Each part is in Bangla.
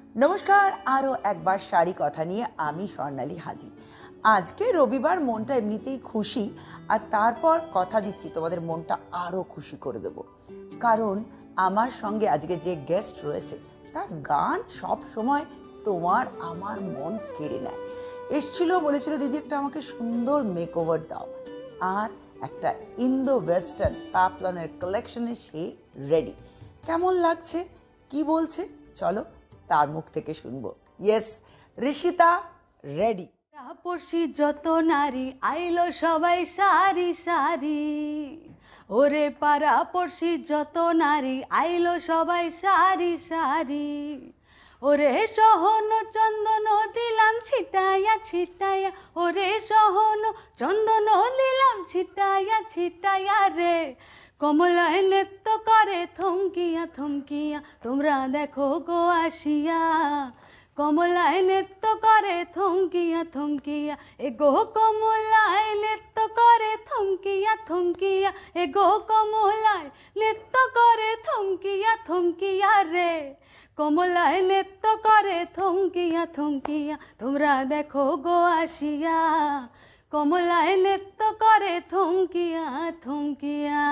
নমস্কার, আরও একবার শাড়ি কথা নিয়ে আমি স্বর্ণালী হাজির। আজকে রবিবার, মনটা এমনিতেই খুশি, আর তারপর কথা দিচ্ছি তোমাদের মনটা আরও খুশি করে দেব, কারণ আমার সঙ্গে আজকে যে গেস্ট রয়েছে তার গান সব সময় তোমার আমার মন কেড়ে নেয়। এসছিল, বলেছিল দিদি একটা আমাকে সুন্দর মেকওভার দাও, আর একটা ইন্দো ওয়েস্টার্ন প্যাপলনের কালেকশনে সে রেডি। কেমন লাগছে, কি বলছে, চলো তার মুখ থেকে শুনবো। Yes, Rishita ready. পড়শি যত নারী আইলো সবাই সারি সারি, ওরে পাড়া পড়শি যত নারী আইলো সবাই সারি সারি, ওরে সহন চন্দন দিলাম ছিটাইয়া ছিটাইয়া, ওরে সহন চন্দন দিলাম ছিটাইয়া ছিটাইয়া রে, কমলায় নৃত্য করে থমকিয়া থমকিয়া, তোমরা দেখো গো আসিয়া, কমলায় নৃত্য করে থমকিয়া থমকিয়া, এগো কমলায় নৃত্য করে থমকিয়া থমকিয়া, এগো কমলায় নৃত্য করে থমকিয়া থমকিয়া রে, কমলায় নৃত্য করে থমকিয়া থমকিয়া, তোমরা দেখো গো আসিয়া, কমলায় নৃত্য করে থমকিয়া থমকিয়া।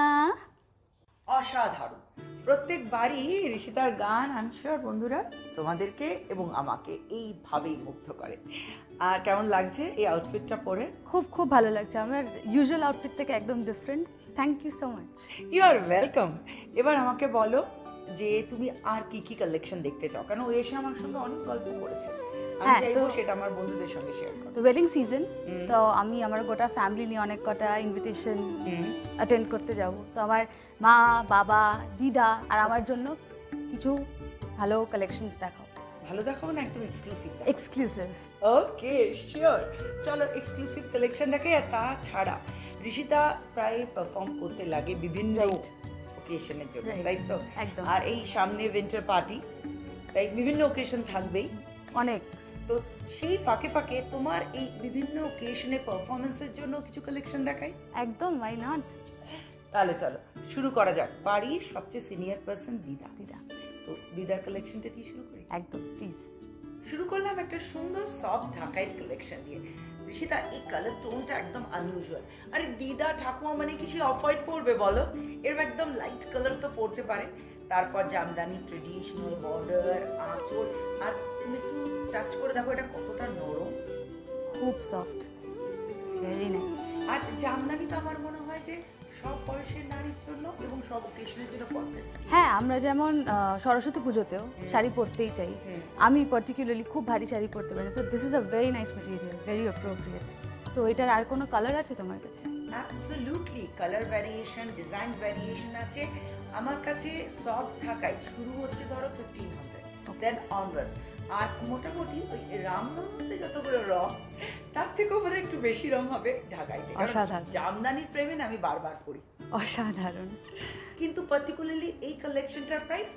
অসাধারণ। প্রত্যেকবারই ঋষিতার গান আমি শিওর বন্ধুরা তোমাদেরকে এবং আমাকে এইভাবেই মুগ্ধ করে। আর কেমন লাগছে এই আউটফিটটা পরে? খুব খুব ভালো লাগছে, আমার ইউজুয়াল আউটফিট থেকে একদম different. Thank you so much. You are welcome. এবার আমাকে বলো যে তুমি আর কি কি কালেকশন দেখতে চাও, কেন ও এসে আমার সঙ্গে অনেক গল্প করেছে, আমি চাইবো সেটা আমার বন্ধুদের সঙ্গে শেয়ার করো। তো ওয়েডিং সিজন, তো আমি আমার গোটা ফ্যামিলি নিয়ে অনেক কটা ইনভিটেশন অ্যাটেন্ড করতে যাব। তো আমার মা, বাবা, দিদা আর আমার জন্য কিছু ভালো কালেকশনস দেখাও। ভালো দেখাবো না, একদম এক্সক্লুসিভ। এক্সক্লুসিভ, ওকে শিওর, চলো এক্সক্লুসিভ কালেকশন দেখাই। আর তাছাড়া ঋষিতা প্রায় পারফর্ম করতে লাগে বিভিন্ন ওকেশনের জন্য, তাই তো? আর এই সামনে উইন্টার পার্টি, তাই বিভিন্ন ওকেশন থাকবেই অনেক। তো সেই ফাঁকে ফাঁকে তোমার এই বিভিন্ন ওকেশনে পারফরমেন্সের জন্য কিছু কালেকশন দেখাই। একদম, ওয়াই নট। তাহলে চলো শুরু করা যাক। বাড়ির সবচেয়ে সিনিয়র পার্সন দিদা, তো দিদার কালেকশনটা দিয়ে শুরু করি। একদম, প্লিজ। শুরু করলাম একটা সুন্দর সফট ঢাকাইয়ের কালেকশন দিয়ে। ঋষিতা, এই কালার টোনটা একদম আনইউজুয়াল। আরে দিদা ঠাকুমা মানে কি সে অফ হোয়াইট পরবে বলো? এরকম একদম লাইট কালার তো পরতে পারে। তারপর জামদানি ট্রেডিশনাল বর্ডার, আঁচল, আর তুমি একটু টাচ করে দেখো এটা কতটা নরম, খুব সফট, ভেরি নাইস। আর জামদানি তো আমার মনে হয় যে সব বয়সের নারীর জন্য এবং সব অকেশনের জন্য পারফেক্ট। হ্যাঁ, আমরা যেমন সরস্বতী পুজোতেও শাড়ি পরতেই চাই, আমি পার্টিকুলারলি খুব ভারী শাড়ি পরতে পারি। So this is a very nice material, very appropriate. তো এটার আর কোনো কালার আছে তোমার কাছে? Absolutely, colour variation, design variation আছে আমার কাছে। সফট ঢাকাই শুরু হচ্ছে ধরো 1500, দেন অনওয়ার্ডস। আর মোটামুটি ওই রামনবমীতে যতগুলো রং, তার থেকেও বোধহয় একটু বেশি রং হবে ঢাকাইতে। অসাধারণ, জামদানির প্রেমে আমি বারবার করি। অসাধারণ। কিন্তু পার্টিকুলারলি এই কালেকশনটার প্রাইস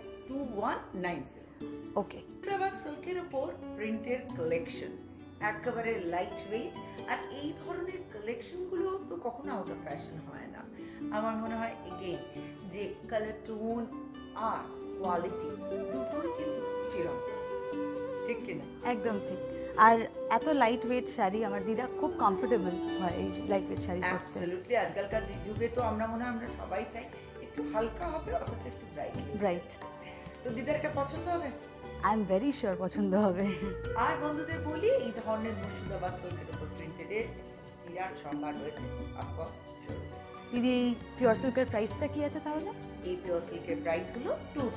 2190। ওকে, হায়দ্রাবাদ সিল্কের উপর প্রিন্টের কালেকশন, একেবারে লাইট ওয়েট। আর এই ধরনের কালেকশন গুলো তো কখনো আউট অফ ফ্যাশন হয় না। আমার মনে হয় এগেইন যে কালার টোন আর কোয়ালিটি দুটোই কিন্তু চিরন্তন, ঠিক কিনা? একদম ঠিক। আর এত লাইট ওয়েট শাড়ি আমার দিদা খুব কমফোর্টেবল হয় এই লাইট ওয়েট শাড়ি পরতে। অ্যাবসলিউটলি, আজকালকার যুগে তো আমরা মনে হয় আমরা সবাই চাই একটু হালকা হবে অথচ একটু ব্রাইট। তো দিদার এটা পছন্দ হবে? আই এম ভেরি শিওর পছন্দ হবে। আর বন্ধুদের বলি, এই ধরনের মুর্শিদাবাদ সিল্কের উপর প্রিন্টেড বিরাট সম্ভার রয়েছে। অফকোর্স দিদি, পিওর সিল্কের প্রাইসটা কি আছে তাহলে? এই পিওর সিল্কের প্রাইস হলো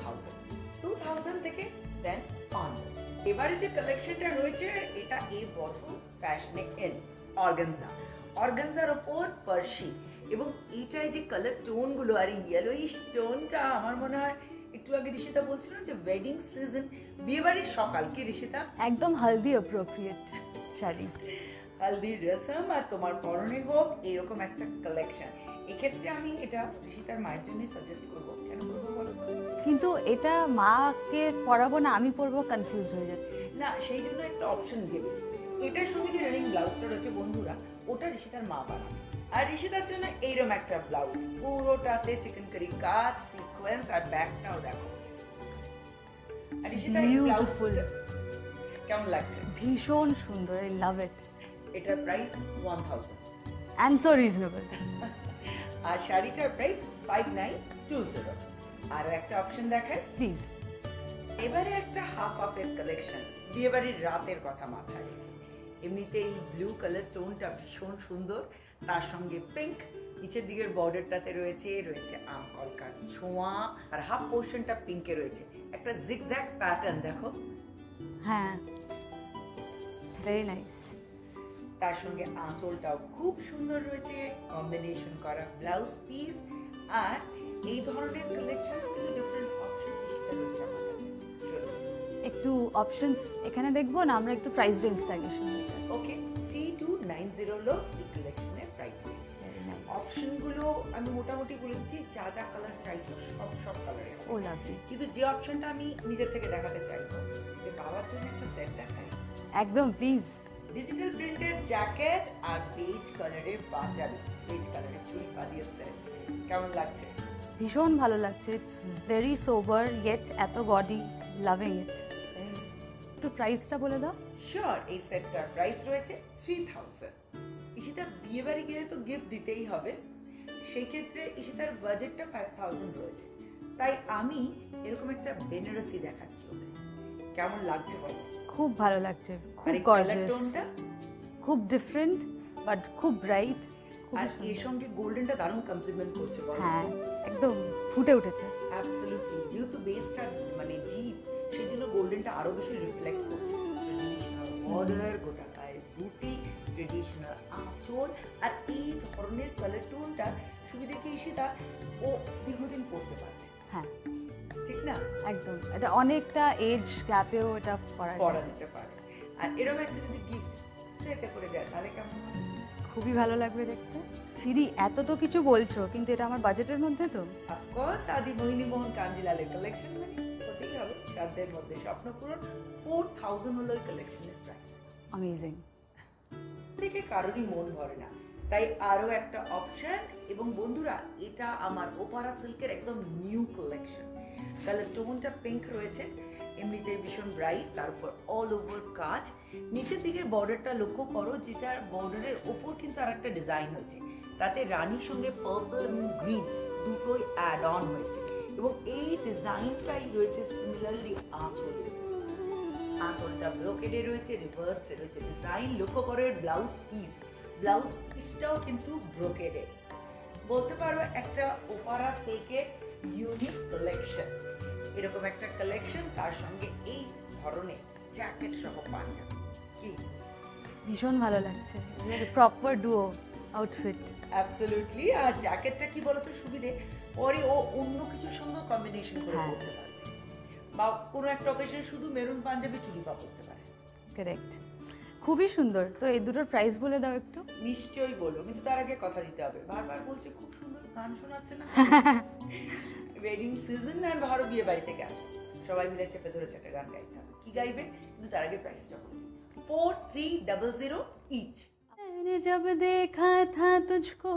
2000 থেকে দেন অনওয়ার্ড। এবারে যে কালেকশনটা রয়েছে এটা এই বছর ফ্যাশনে এন অর্গানজার উপর পার্সি, এবং এইটাই যে কালার টোন গুলো আর ইয়েলোইশ টোনটা আমার মনে হয় একটু আগে ঋষিতা বলছিল যে ওয়েডিং সিজন, বিয়েবাড়ির সকাল, কি ঋষিতা? একদম হালদি অ্যাপ্রোপ্রিয়েট শাড়ি, হালদি রসম আর তোমার পরনে হোক এরকম একটা কালেকশন। এক্ষেত্রে আমি এটা ঋষিতার মায়ের জন্যই সাজেস্ট করবো। কেন করবো বলো? কিন্তু এটা মাকে পরাবো না আমি পরবো, কনফিউজ হয়ে যাচ্ছে না, সেই জন্য একটা অপশন ভেবেছি। এটার সঙ্গে যে রানিং ব্লাউজটা রয়েছে বন্ধুরা, ওটা ঋষিতার মা বানাবে। আর ঋষিতার জন্য এইরকম একটা ব্লাউজ, পুরোটাতে চিকেন কারি কাজ, সিকোয়েন্স, আর ব্যাকটাও দেখো। আর ঋষিতা এই ব্লাউজটা কেমন লাগছে? ভীষণ সুন্দর, আই লাভ ইট। এটার প্রাইস 1000 অ্যান্ড সো রিজনেবল। আর শাড়িটার প্রাইস 5920। আর একটা অপশন দেখায় প্লিজ। এবারে একটা হাফ অফের কালেকশন, বিয়ে বাড়ির রাতের কথা মাথায়। এমনিতে এই ব্লু কালার টোনটা ভীষণ সুন্দর, তার সঙ্গে পিঙ্ক, নিচের দিকের বর্ডারটাতে রয়েছে আম কলকার ছোঁয়া, আর হাফ পোর্শনটা পিঙ্কে রয়েছে একটা জিগজ্যাগ প্যাটার্ন, দেখো। হ্যাঁ, ভেরি নাইস। তার সঙ্গে আঁচলটাও খুব সুন্দর রয়েছে, কম্বিনেশন করা ব্লাউজ পিস। আর এই ধরনের কালেকশন কিন্তু ডিফারেন্ট অপশন রয়েছে আমার কাছে। একটু অপশনস এখানে দেখবো না, আমরা একটু প্রাইস রেঞ্জটা আগে শুনি। ওকে, 3290 হলো এই কালেকশনের প্রাইস রেঞ্জ। অপশনগুলো আমি মোটামুটি বলেছি, যা যা কালার চাইছো সব কালারে। Oh lovely. কিন্তু যে অপশনটা আমি নিজের থেকে দেখাতে চাইবো, যে বাবার জন্য একটা সেট দেখাই। একদম প্লিজ। ডিজিটাল প্রিন্টের জ্যাকেট আর বেজ কালারের পাঞ্জাবি, বেজ কালারের চুড়ি পাদিয়ে সেট। কেমন লাগছে? ভীষণ ভালো লাগছে। ইটস ভেরি সোবার ইয়েট এত গডি, লাভিং ইট। একটু প্রাইসটা বলে দাও। শিওর, এই সেটটার প্রাইস রয়েছে 3000। ঈশিতা বিয়ে বাড়ি গেলে তো গিফট দিতেই হবে, সেই ক্ষেত্রে ঈশিতার বাজেটটা 5000 রয়েছে। তাই আমি এরকম একটা বেনারসি দেখাচ্ছি ওকে। কেমন লাগছে বলো? খুব ভালো লাগছে, খুব গর্জিয়াস, টোনটা খুব ডিফারেন্ট বাট খুব ব্রাইট। আর এর সঙ্গে গোল্ডেনটা দারুণ কমপ্লিমেন্ট করছে বলো। হ্যাঁ, একদম ফুটে উঠেছে। অ্যাবসলিউটলি, যেহেতু বেসটা মানে জিপ, সেই জন্য গোল্ডেনটা আরো বেশি রিফ্লেক্ট করছে। ট্রেডিশনাল বর্ডার, গোটা গায়ে বুটি, ট্রেডিশনাল আঁচল, আর এই ধরনের কালার টোনটা সুবিধা কি ঈশিতা ও দীর্ঘদিন পরতে পারবে। হ্যাঁ, ঠিক না? একদম। এটা অনেকটা এজ গ্যাপেও এটা পরা যেতে পারে। আর এরকম একটা যদি গিফট সেটে করে দেয় তাহলে কেমন হবে? খুবই ভালো লাগবে দেখতে। দিদি এত তো কিছু বলছো, কিন্তু এটা আমার বাজেটের মধ্যে তো। অফকোর্স, আদি মোহিনী মোহন কাঞ্জিলালের কালেকশন মানে হতেই হবে সাধ্যের মধ্যে স্বপ্ন পূরণ। 4000 হলো কালেকশনের প্রাইস। অ্যামেজিং। দেখে কারোরই মন ভরে না, তাই আরো একটা অপশন। এবং বন্ধুরা, এটা আমার ওপারা সিল্কের একদম নিউ কালেকশন। কালার টোনটা পিঙ্ক রয়েছে, এমনিতে ভীষণ ব্রাইট, তারপর অল ওভার কাজ। নিচের দিকে বর্ডারটা লক্ষ্য করো, যেটার বর্ডারের ওপর কিন্তু আর একটা ডিজাইন হয়েছে, তাতে রানীর সঙ্গে পার্পল এবং গ্রিন দুটোই অ্যাড অন হয়েছে। এবং এই ডিজাইনটাই রয়েছে সিমিলারলি আঁচলে। আঁচলটা ব্রোকেডে রয়েছে, রিভার্সে রয়েছে ডিজাইন। লক্ষ্য করো ব্লাউজ পিসটাও কিন্তু ব্রোকেডে। বলতে পারো একটা ওপারা সিল্কের ইউনিক কালেকশন। এরকম একটা কালেকশন, তার সঙ্গে এই ধরনের জ্যাকেট সহ পাঞ্জাবি, কি ভীষণ ভালো লাগছে। Proper duo outfit. অ্যাবসলিউটলি। আর জ্যাকেটটা কি বলতো সুবিধে, পরে ও অন্য কিছুর সঙ্গে কম্বিনেশন করে পরতে পারবে, বা কোনো একটা অকেশনে শুধু মেরুন পাঞ্জাবি চুড়ি পা পরতে পারে। কারেক্ট, খুবই সুন্দর। তো এই দুটোর প্রাইস বলে দাও একটু। নিশ্চয়ই বলবো, কিন্তু তার আগে কথা দিতে হবে। বারবার বলছে খুব সুন্দর গান শোনাচ্ছে না। ওয়েডিং সিজন আর ধরো বিয়ে বাড়িতে গেল, সবাই মিলে চেপে ধরেছে একটা গান গাইতে হবে। কি গাইবে? কিন্তু তার আগে প্রাইসটা বলি। 4300 ইচ। मैंने जब देखा था तुझको,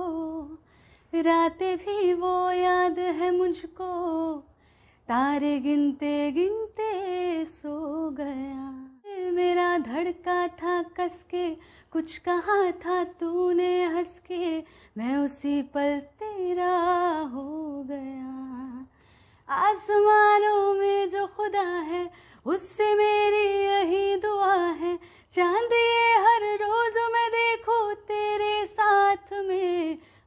रातें भी वो याद है मुझको, तारे गिनते गिनते सो गया, मेरा धड़का था कस के, कुछ कहा था तूने हंस के, मैं उसी पल तेरा हो गया, आसमानों में जो खुदा है उससे मेरी यही दुआ है, चांद ये हर रोज मैं देखूं तेरे साथ में,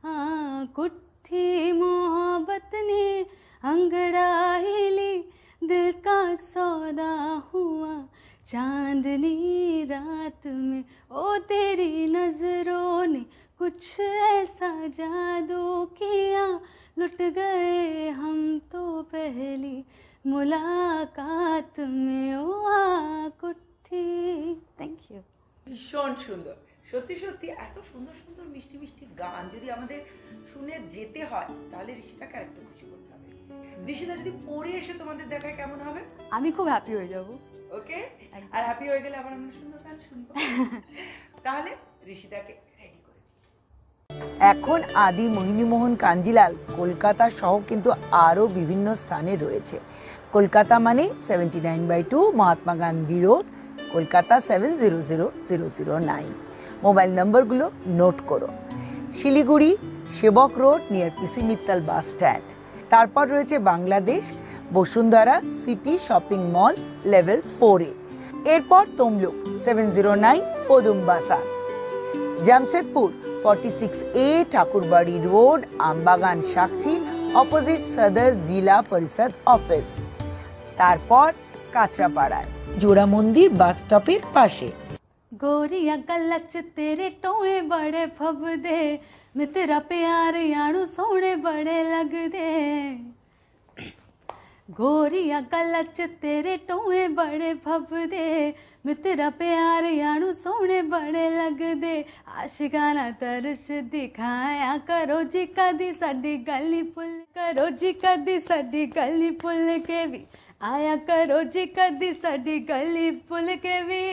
कुट्ठी मोहब्बत ने अंगड़ाई ली, दिल का सौदा हुआ चांदनी रात में, ओ तेरी नजरों ने कुछ ऐसा जादू किया, लुट गए हम तो पहली मुलाकात में, ओ कुट्ठी। Thank you. ভীষণ সুন্দর, সত্যি সত্যি এত সুন্দর সুন্দর মিষ্টি মিষ্টি গান যদি আমাদের শুনে যেতে হয়, তাহলে ঋষিতাকে আরেকটু খুশি করতে হবে। ঋষিতা যদি পড়ে এসে তোমাদের দেখায় কেমন হবে? আমি খুব হ্যাপি হয়ে যাব। ওকে, আর হ্যাপি হয়ে গেলে আবার আমরা সুন্দর গান শুনবো। তাহলে ঋষিতাকে রেডি করে দিই। এখন আদি মোহিনীমোহন কাঞ্জিলাল কলকাতা সহ কিন্তু আরো বিভিন্ন স্থানে রয়েছে। কলকাতা মানে 79/2 মহাত্মা গান্ধী রোড, কলকাতা 700009। মোবাইল নম্বরগুলো নোট করো। Siliguri Sevoke road near PC Mittal bus stand. তারপর রয়েছে Bangladesh Bashundhara city shopping mall level 4A। এরপর Tamluk 709 Padum Bazar. Jamshedpur 46A Thakurbari road Amabagan Sakchi opposite Sadar Zila পরিষদ অফিস। তারপর কাঁচরাপাড়ায় জোড়া মন্দির বাস স্টপের পাশে। गोरिया गलच तेरे टोए बड़े फबदे मैं तेरा प्यार याड़ू सोने बड़े लगदे गोरिया गलच तेरे टोए बड़े फबदे मैं तेरा प्यार याड़ू सोने बड़े लगदे आशिकाना तरस दिखाया करो जी कदी साडी गली पुल करो जी कदी साडी गली पुल के भी आया करो जी कदी साडी गली पुल के भी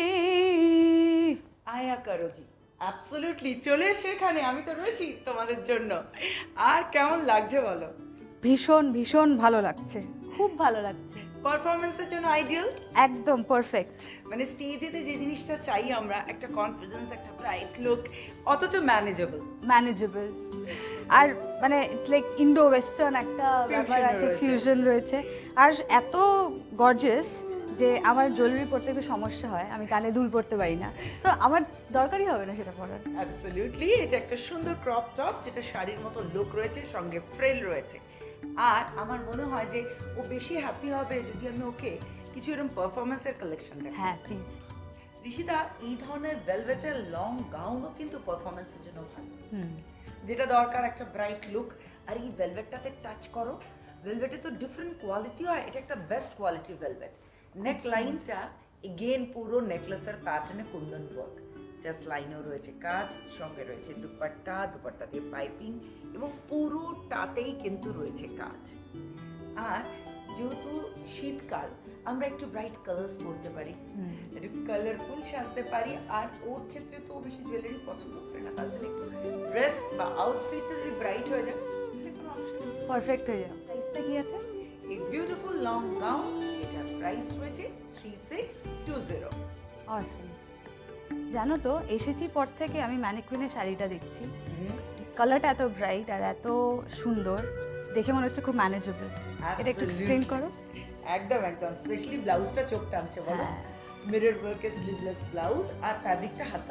আয়া করো জি অ্যাবসলিউটলি চলে সেখানে আমি তো রয়েছি তোমাদের জন্য। আর কেমন লাগছে বলো? ভীষণ ভীষণ ভালো লাগছে, খুব ভালো লাগছে। পারফরমেন্সের জন্য আইডিয়াল, একদম পারফেক্ট। মানে স্টেজেতে যে জিনিসটা চাই আমরা, একটা কনফিডেন্স, একটা ব্রাইট লুক, অথচ ম্যানেজেবল। আর মানে ইটস লাইক ইন্ডো ওয়েস্টার্ন একটা ব্যাপার আছে, ফিউশন রয়েছে। আর এত গর্জিয়াস যে আমার জুয়েলারি পরতে একটু সমস্যা হয়, আমি কানে দুল পরতে পারি না, তো আমার দরকারই হবে না সেটা পরার। অ্যাবসলিউটলি। এটা একটা সুন্দর ক্রপ টপ যেটা শাড়ির মতো লুক রয়েছে, সঙ্গে ফ্রিল রয়েছে। আর আমার মনে হয় যে ও বেশি হ্যাপি হবে যদি আমি ওকে কিছু এরকম পারফরমেন্সের কালেকশন দেখাই। হ্যাঁ প্লিজ। ঋষিতা, এই ধরনের ভেলভেটের লং গাউনও কিন্তু পারফরমেন্সের জন্য ভালো। যেটা দরকার একটা ব্রাইট লুক। আর এই ভেলভেটটাতে টাচ করো, ভেলভেটে তো ডিফারেন্ট কোয়ালিটি হয়, এটা একটা বেস্ট কোয়ালিটির ভেলভেট। নেক লাইনটা এগেন পুরো নেকলেসের প্যাটার্নে কুন্দন ওয়ার্ক, জাস্ট লাইনও রয়েছে কাজ, সঙ্গে রয়েছে দুপাট্টা, দুপাট্টা দিয়ে পাইপিং এবং পুরোটাতেই কিন্তু রয়েছে কাজ। আর যেহেতু শীতকাল, আমরা একটু ব্রাইট কালার্স পরতে পারি, একটু কালারফুল সাজতে পারি। আর ওর ক্ষেত্রে তো বেশি জুয়েলারি পছন্দ করে না, তার জন্য একটু ড্রেস বা আউটফিটটা যদি ব্রাইট হয়ে যায় তাহলে কোনো অপশন পারফেক্ট হয়ে যাবে। প্রাইসটা কি আছে? এই বিউটিফুল লং গাউন, এটার প্রাইস রয়েছে 3620। অসম। জানো তো, এসেছি পর থেকে আমি ম্যানিকুইনের শাড়িটা দেখছি, কালারটা এত ব্রাইট আর এত সুন্দর, দেখে মনে হচ্ছে খুব ম্যানেজেবল। এটা একটু এক্সপ্লেইন করো। একদম একদম, স্পেশালি ব্লাউজটা চোখ টানছে বলো। মিরর ওয়ার্কের স্লিভলেস ব্লাউজ, আর ফ্যাব্রিকটা হাতা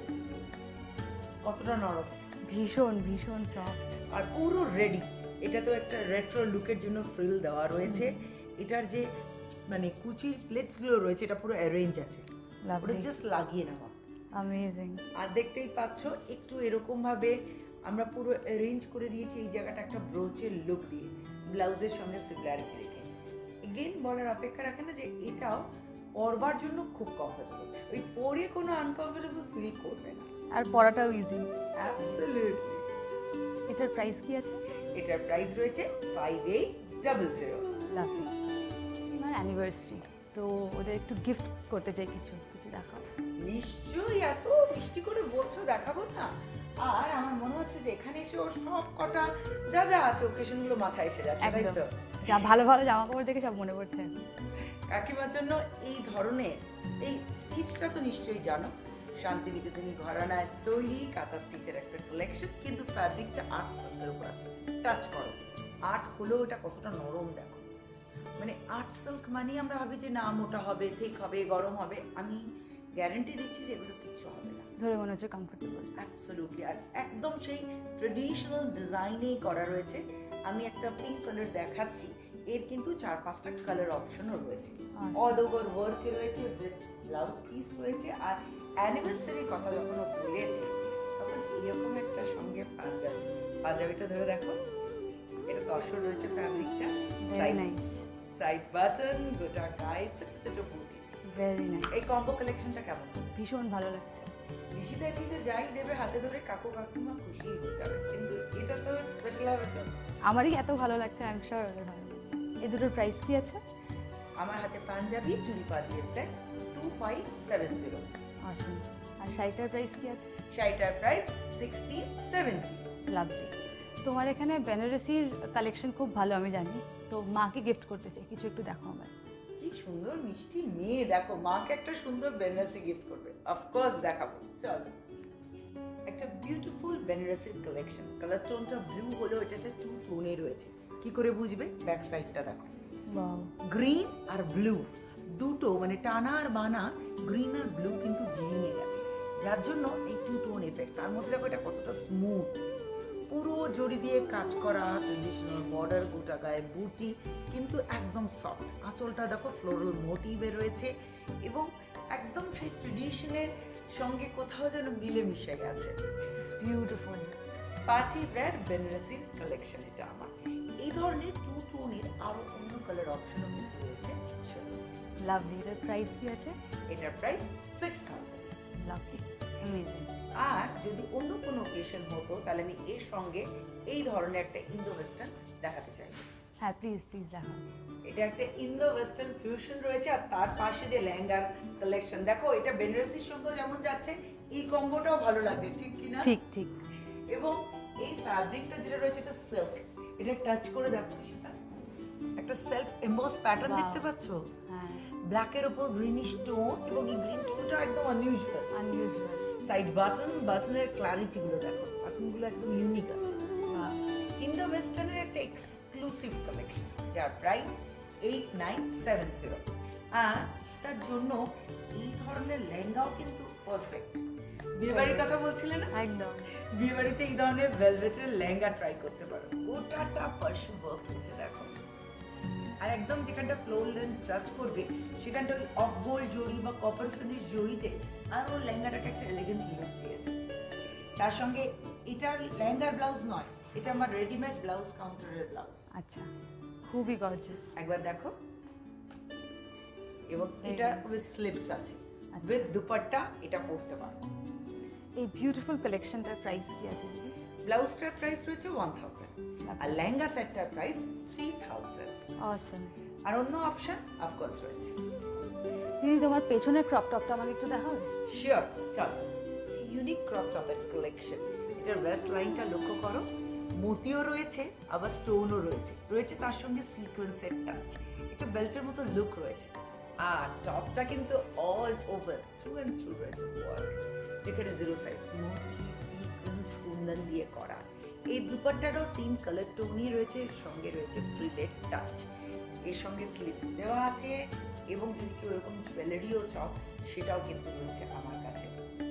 কতটা নরম, ভীষণ ভীষণ সফট আর পুরো রেডি। এটা তো একটা রেট্রো লুকের জন্য ফ্রিল দেওয়া রয়েছে। এটার যে মানে কুচির প্লেটস গুলো রয়েছে, এটা পুরো অ্যারেঞ্জ আছে, ওটা জাস্ট লাগিয়ে নেওয়া। অ্যামেজিং। আর দেখতেই পাচ্ছ একটু এরকম ভাবে আমরা পুরো অ্যারেঞ্জ করে দিয়েছি এই জায়গাটা একটা ব্রোচের লুক দিয়ে, ব্লাউজের সঙ্গে সিমিলারিটি রেখে। এগেইন বলার অপেক্ষা রাখে না যে এটাও পরবার জন্য খুব কমফোর্টেবল, ওই পরে কোনো আনকমফোর্টেবল ফিল করবে না, আর পরাটাও ইজি। অ্যাবসলিউটলি। এটার প্রাইস কি আছে? এটার প্রাইস রয়েছে 5800। লাভলি। আমার অ্যানিভার্সারি, তো ওদের একটু গিফট করতে চাই, কিছু কিছু দেখাও। নিশ্চয়ই, এত মিষ্টি করে বলছো, দেখাবো না? আর আমার মনে হচ্ছে যে এখানে এসে ওর সব কটা যা যা আছে ওকেশন গুলো মাথায় এসে যাচ্ছে, তাই তো? যা ভালো ভালো জামা কাপড় দেখে সব মনে পড়ছে। কাকিমার জন্য এই ধরনের এই স্টিচটা তো নিশ্চয়ই জানো, শান্তিনিকেতনী ঘরানায় তৈরি কাঁথা স্টিচের একটা কালেকশন, কিন্তু ফ্যাব্রিকটা আর্ট সিল্কের উপর আছে। টাচ করো, আর্ট হলেও এটা কতটা নরম দেখো। মানে আর্ট সিল্ক মানে আমরা ভাবি যে না মোটা হবে, ঠিক হবে, গরম হবে, আমি গ্যারান্টি দিচ্ছি যে এগুলো কিচ্ছু হবে না, ধরে মনে হচ্ছে কমফোর্টেবল। অ্যাবসলিউটলি। আর একদম সেই ট্রেডিশনাল ডিজাইনেই করা রয়েছে। আমি একটা পিঙ্ক কালার দেখাচ্ছি, এর কিন্তু 4-5টা কালার অপশনও রয়েছে, অল ওভার ওয়ার্কে রয়েছে, উইথ ব্লাউজ পিস রয়েছে। আর অ্যানিভার্সারির কথা যখন ও বলেছে তখন এরকম একটা সঙ্গে পাঞ্জাবি, পাঞ্জাবিটা ধরে দেখো, এটা তসর রয়েছে ফ্যাব্রিকটা, সাইড বাটন, গোটা গায়ে ছোট ছোট বুটি, ভেরি নাইস। এই কম্বো কালেকশনটা কেমন? ভীষণ ভালো লাগছে। ঋষিতা দিতে যাই দেবে হাতে ধরে কাকু কাকিমা খুশি হয়ে যাবে, কিন্তু এটা তো স্পেশাল হবে তো। আমারই এত ভালো লাগছে, আই এম শিওর ওদের ভালো লাগবে। এই দুটোর প্রাইস কি আছে? আমার হাতে পাঞ্জাবি চুড়ি পাতিয়ে সেট 2570। অসম। আর শাড়িটার প্রাইস কি আছে? শাড়িটার প্রাইস 1670। লাভলি। তোমার এখানে বেনারসির কালেকশন খুব ভালো আমি জানি, তো মাকে গিফট করতে চাই, কিছু একটু দেখো আমার। কি সুন্দর মিষ্টি মেয়ে, দেখো মাকে একটা সুন্দর বেনারসি গিফট করবে, অফকোর্স দেখাবো। চলো, একটা বিউটিফুল বেনারসির কালেকশন, কালার টোনটা ব্লু হলো, এটাতে 2 টোনে রয়েছে। কি করে বুঝবে? ব্যাক সাইডটা দেখো, গ্রিন আর ব্লু দুটো, মানে টানা আর বানা, গ্রিন আর ব্লু কিন্তু ভেঙে গেছে, যার জন্য এই 2 টোন এফেক্ট। তার মধ্যে দেখো এটা কতটা স্মুথ, পুরো জড়ি দিয়ে কাজ করা, ট্রেডিশনাল বর্ডার, গোটা গায়ে বুটি, কিন্তু একদম সফট। আঁচলটা দেখো ফ্লোরাল মোটিভে রয়েছে এবং একদম সেই ট্রেডিশনের সঙ্গে কোথাও যেন মিলে মিশে গেছে। Beautiful party wear Banarasi collection এটা আমার। এই ধরনের 2 টোনের আরো অন্য কালার অপশনও কিন্তু রয়েছে। লাভলি। এটার প্রাইস কি আছে? এটার প্রাইস 6000। Lovely, amazing. আর যদি অন্য কোনো অকেশন হতো তাহলে আমি এর সঙ্গে এই ধরনের একটা ইন্দো ওয়েস্টার্ন দেখাতে চাই। হ্যাঁ, প্লিজ প্লিজ দেখাও। এটা একটা ইন্দো ওয়েস্টার্ন ফিউশন রয়েছে, আর তার পাশে যে লেহেঙ্গার কালেকশন দেখো, এটা বেনারসির সঙ্গে যেমন যাচ্ছে, এই কম্বোটাও ভালো লাগছে, ঠিক কি না? ঠিক ঠিক। এবং এই ফ্যাব্রিকটা যেটা রয়েছে এটা সিল্ক, এটা টাচ করে দেখো, একটা সেলফ এমবস প্যাটার্ন দেখতে পাচ্ছ? হ্যাঁ, ব্ল্যাকের উপর গ্রিনিশ টোন, এবং এই গ্রিন টোনটা একদম আনইউজুয়াল। সাইড বাটনের ক্লারিটি গুলো দেখো, বাটনগুলো একদম ইউনিক আছে। ইন্দো ওয়েস্টার্নের একটা এক্সক্লুসিভ কালেকশন, যার প্রাইস 8970। আর তার জন্য এই ধরনের লেহেঙ্গাও কিন্তু পারফেক্ট। বিয়েবাড়ির কথা বলছিলে না? একদম। বিয়েবাড়িতে এই ধরনের ভেলভেটের লেহেঙ্গা ট্রাই করতে পারো। গোটাটা পার্সু ওয়ার্ক হয়েছে দেখো, আর একদম যেখানটা ফ্লোর লেন্থ টাচ করবে সেখানটা ওই অফ গোল্ড জড়ি বা কপার ফিনিশ জড়িতে আর ওর লেহেঙ্গাটাকে একটা এলিগেন্ট লুক দিয়েছে। তার সঙ্গে এটা লেহেঙ্গার ব্লাউজ নয়, এটা আমার রেডিমেড ব্লাউজ, কাউন্টারের ব্লাউজ। আচ্ছা, খুবই গর্জিয়াস। একবার দেখো, এবং এটা উইথ স্লিপস আছে, উইথ দুপাট্টা এটা পরতে পারো। এই বিউটিফুল কালেকশনটার প্রাইস কি আছে দিদি? ব্লাউজটার প্রাইস রয়েছে 1000, আর লেহেঙ্গা সেটটার প্রাইস 3000। অসম। আর অন্য অপশন অফকোর্স রয়েছে। দিদি, তোমার পেছনের ক্রপ টপটা আমাকে একটু দেখাও। শিওর, চলো। ইউনিক ক্রপ টপের কালেকশন, এটার ওয়েস্ট লাইনটা লক্ষ্য করো, মতিও রয়েছে আবার স্টোনও রয়েছে তার সঙ্গে সিকোয়েন্সের টাচ, একটা বেল্টের মতো লুক রয়েছে। আর টপটা কিন্তু all over through and through রয়েছে ওয়ার্ক, যেখানে 0 সাইজ সিকোয়েন্স কুন্দন দিয়ে করা। এই দুপাট্টাটাও সেম কালার টোনই রয়েছে, সঙ্গে রয়েছে ফ্রিলের টাচ, এর সঙ্গে স্লিপস দেওয়া আছে, এবং যদি কেউ এরকম জুয়েলারিও চাও সেটাও কিন্তু রয়েছে আমার কাছে।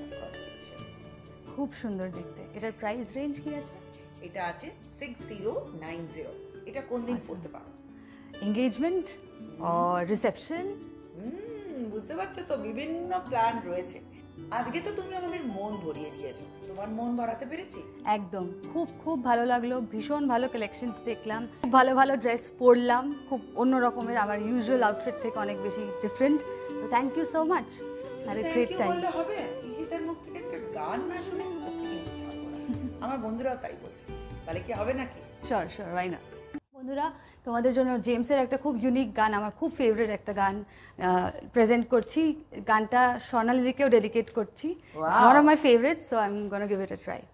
খুব সুন্দর দেখতে। এটার প্রাইস রেঞ্জ কি আছে? এটা আছে 6090। এটা কোন দিন পড়তে পারো? এনগেজমেন্ট আর রিসেপশন? বুঝতে পারছো তো, বিভিন্ন প্ল্যান রয়েছে। আজকে তো তুমি আমাদের মন ভরিয়ে দিয়েছো, তোমার মন ভরাতে পেরেছি? একদম। খুব খুব ভালো লাগলো, ভীষণ ভালো কালেকশনস দেখলাম, খুব ভালো ভালো ড্রেস পরলাম, খুব অন্য রকমের, আমার ইউজুয়াল আউটফিট থেকে অনেক বেশি ডিফারেন্ট। তো thank you so much, have a great time. বললে হবে? ঈশিতার মুখ থেকে একটা গান না শুনে আমার বন্ধুরাও তাই বলছে, তাহলে কি হবে নাকি? Sure sure, why not. বন্ধুরা, তোমাদের জন্য জেমসের একটা খুব ইউনিক গান, আমার খুব ফেভারিট একটা গান প্রেজেন্ট করছি। গানটা স্বর্ণালীদিকেও ডেডিকেট করছি। It's one of my favourite, so I am gonna give it a try.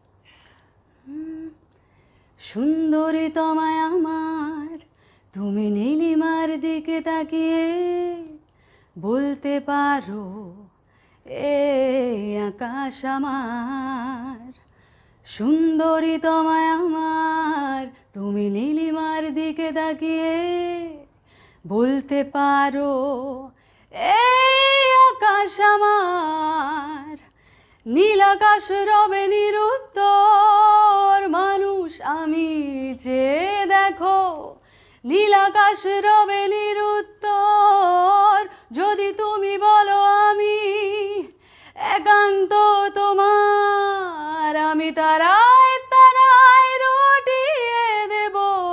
সুন্দরী তোমায় আমার, তুমি নীলিমার দিকে তাকিয়ে বলতে পারো এই আকাশ আমার। সুন্দরী তোমায় আমার, তুমি নীলিমার দিকে তাকিয়ে বলতে পারো এই আকাশ আমার। নীল আকাশ রবে নিরুত্তর, মানুষ আমি যে দেখো নীল আকাশ রবে নিরুত্তর, যদি তুমি বলো আমি একান্ত তোমার, আমি তারায় তারায় রটিয়ে দেব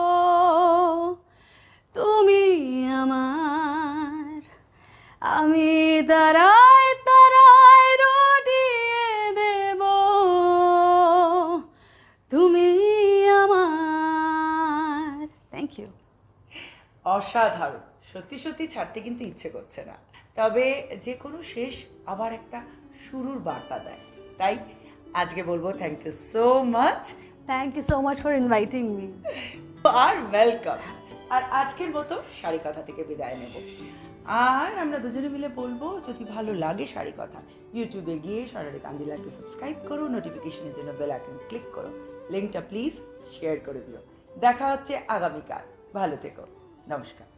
তুমি আমার। আমি তারায় তারায় রটিয়ে দেব তুমি আমার। Thank you. অসাধারণ, সত্যি সত্যি ছাড়তে কিন্তু ইচ্ছে করছে না, তবে যে কোনো শেষ আবার একটা শুরুর বার্তা দেয়, তাই আজকে বলবো thank you so much. Thank you so much for inviting me. আর ওয়েলকাম। আর আজকের মতো শাড়ি কথা থেকে বিদায় নেব। আর আমরা দুজনে মিলে বলবো, যদি ভালো লাগে শাড়ি কথা, ইউটিউবে গিয়ে স্বর্ণালী কান্দিলাকে সাবস্ক্রাইব করো, নোটিফিকেশনের জন্য বেল আইকন ক্লিক করো, লিঙ্কটা প্লিজ শেয়ার করে দিও। দেখা হচ্ছে আগামীকাল। ভালো থেকো, নমস্কার।